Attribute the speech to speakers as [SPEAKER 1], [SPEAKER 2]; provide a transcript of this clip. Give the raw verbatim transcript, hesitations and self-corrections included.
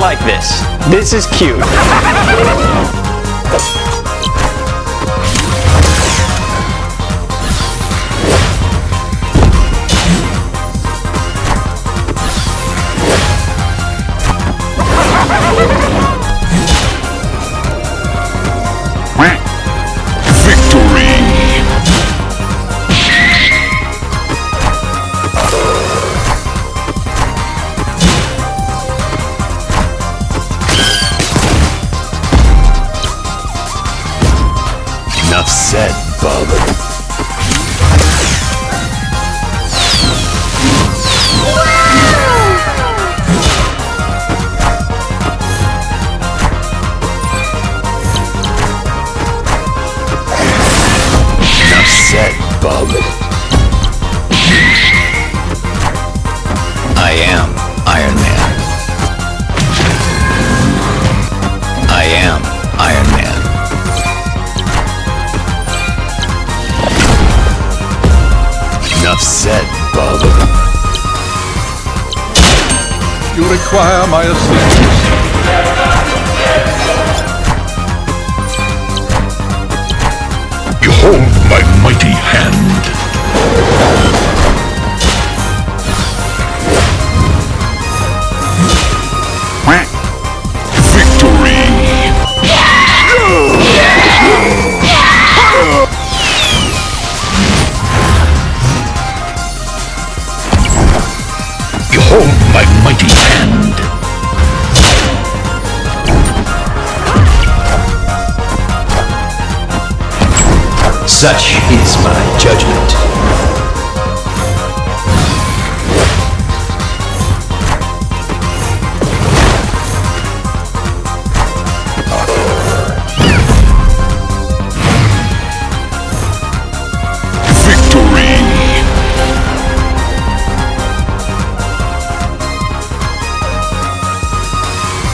[SPEAKER 1] like this. This is cute.
[SPEAKER 2] Enough said, bub. Enough said, bub. I am Iron Man. I am Iron Man. Enough said, bub.
[SPEAKER 3] You require my assistance.
[SPEAKER 2] Behold my mighty hand. Victory! Behold my mighty hand! Such is my judgment.